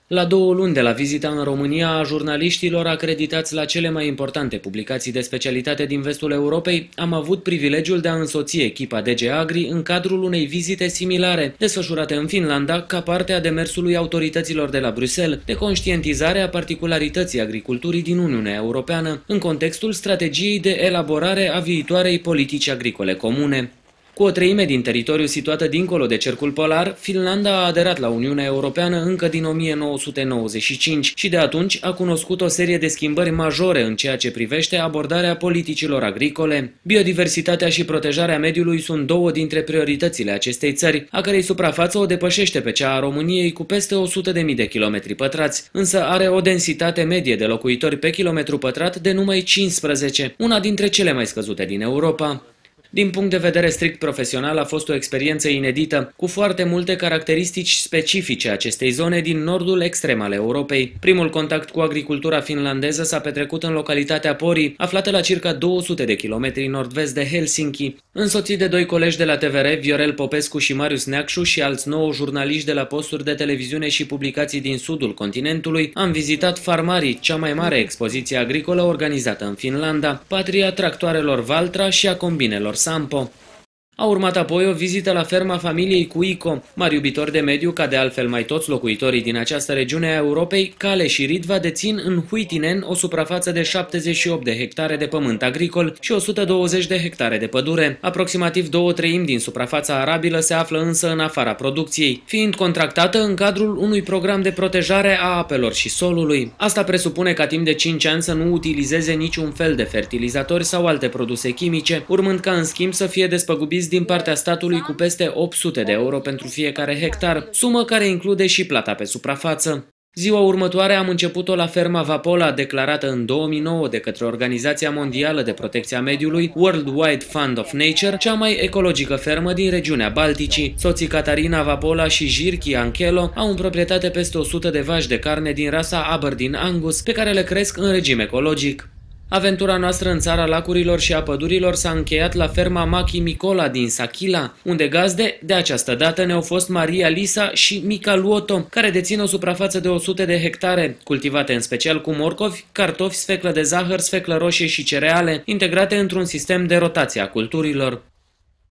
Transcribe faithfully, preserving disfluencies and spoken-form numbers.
La două luni de la vizita în România a jurnaliștilor acreditați la cele mai importante publicații de specialitate din vestul Europei, am avut privilegiul de a însoți echipa D G Agri în cadrul unei vizite similare, desfășurate în Finlanda ca parte a demersului autorităților de la Bruxelles de conștientizare a particularității agriculturii din Uniunea Europeană, în contextul strategiei de elaborare a viitoarei politici agricole comune. Cu o treime din teritoriul situată dincolo de cercul polar, Finlanda a aderat la Uniunea Europeană încă din o mie nouă sute nouăzeci și cinci și de atunci a cunoscut o serie de schimbări majore în ceea ce privește abordarea politicilor agricole. Biodiversitatea și protejarea mediului sunt două dintre prioritățile acestei țări, a cărei suprafață o depășește pe cea a României cu peste o sută de mii de kilometri pătrați, însă are o densitate medie de locuitori pe kilometru pătrat de numai cincisprezece, una dintre cele mai scăzute din Europa. Din punct de vedere strict profesional, a fost o experiență inedită, cu foarte multe caracteristici specifice acestei zone din nordul extrem al Europei. Primul contact cu agricultura finlandeză s-a petrecut în localitatea Pori, aflată la circa două sute de kilometri nord-vest de Helsinki. Însoțit de doi colegi de la T V R, Viorel Popescu și Marius Neacșu, și alți nouă jurnaliști de la posturi de televiziune și publicații din sudul continentului, am vizitat Farmarii, cea mai mare expoziție agricolă organizată în Finlanda, patria tractoarelor Valtra și a combinelor Sampo. A urmat apoi o vizită la ferma familiei Cuico, mari iubitori de mediu, ca de altfel mai toți locuitorii din această regiune a Europei. Cale și Ritva dețin în Huitinen o suprafață de șaptezeci și opt de hectare de pământ agricol și o sută douăzeci de hectare de pădure. Aproximativ două treimi din suprafața arabilă se află însă în afara producției, fiind contractată în cadrul unui program de protejare a apelor și solului. Asta presupune ca timp de cinci ani să nu utilizeze niciun fel de fertilizatori sau alte produse chimice, urmând ca în schimb să fie despăgubiți din partea statului cu peste opt sute de euro pentru fiecare hectar, sumă care include și plata pe suprafață. Ziua următoare am început-o la ferma Vapola, declarată în două mii nouă de către Organizația Mondială de Protecție a Mediului, World Wide Fund of Nature, cea mai ecologică fermă din regiunea Balticii. Soții Catarina Vapola și Jirki Anchelo au în proprietate peste o sută de vaci de carne din rasa Aberdeen Angus, pe care le cresc în regim ecologic. Aventura noastră în țara lacurilor și a pădurilor s-a încheiat la ferma Machi Micola din Sachila, unde gazde de această dată ne-au fost Maria Lisa și Mica Luoto, care dețin o suprafață de o sută de hectare, cultivate în special cu morcovi, cartofi, sfeclă de zahăr, sfeclă roșie și cereale, integrate într-un sistem de rotație a culturilor.